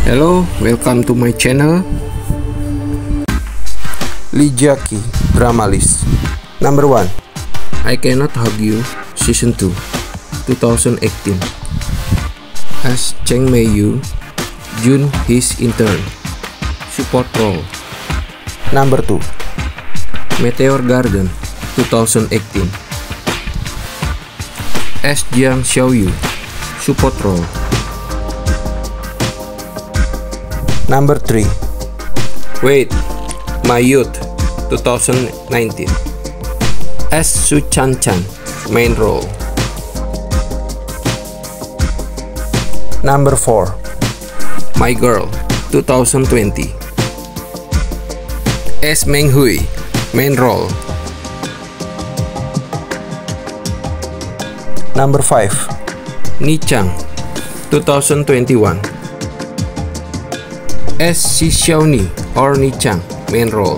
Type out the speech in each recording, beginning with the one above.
Hello, welcome to my channel. Lee Jackie Drama List. Number 1. I Cannot Hug You Season 2 2018. As Cheng Mei Yu, Jun his intern. Support role. Number 2. Meteor Garden 2018. As Jiang Xiaoyu, support role. Number 3. Wait, My Youth 2019. As Su Chan Chan, main role. Number 4. My Girl 2020. As Meng Hui, main role. Number 5. Ni Chang 2021. As Si Xiaoni or Ni Chang, main role.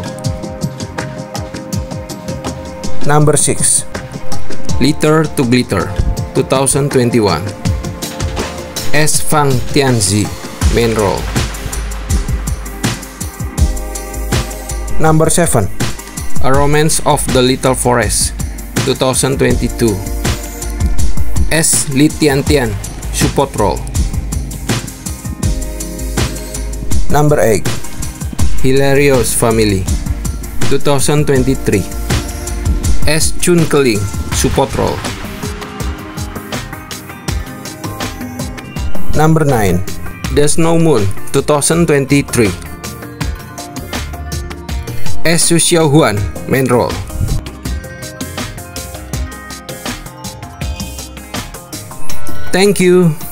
Number 6. Litter to Glitter 2021. As Fang Tianzi, main role. Number 7. A Romance of the Little Forest 2022. As Li Tian, support role. Number 8. Hilarious Family 2023. As Chun Keling, support role. Number 9. The Snow Moon 2023. As Su Xiaohuan, main role. Thank you.